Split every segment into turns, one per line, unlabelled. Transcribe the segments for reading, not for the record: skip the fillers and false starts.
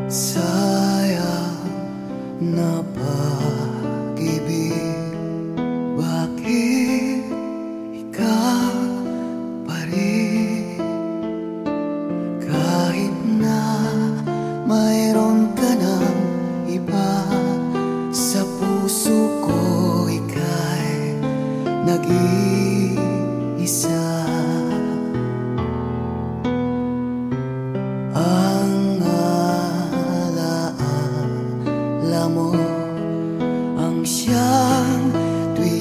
Sayang na pag-ibig, bakit ikaw pa rin? Kahit na mayroon ka ng iba, sa puso ko ika'y nag-iisa. Ang alaala mo ang siyang tuwing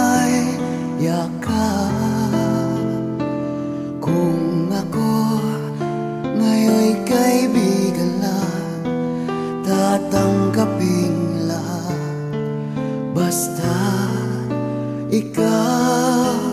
yakap. Kung ako ngayon'y kaibigan lang, tatanggapin lahat basta't ikaw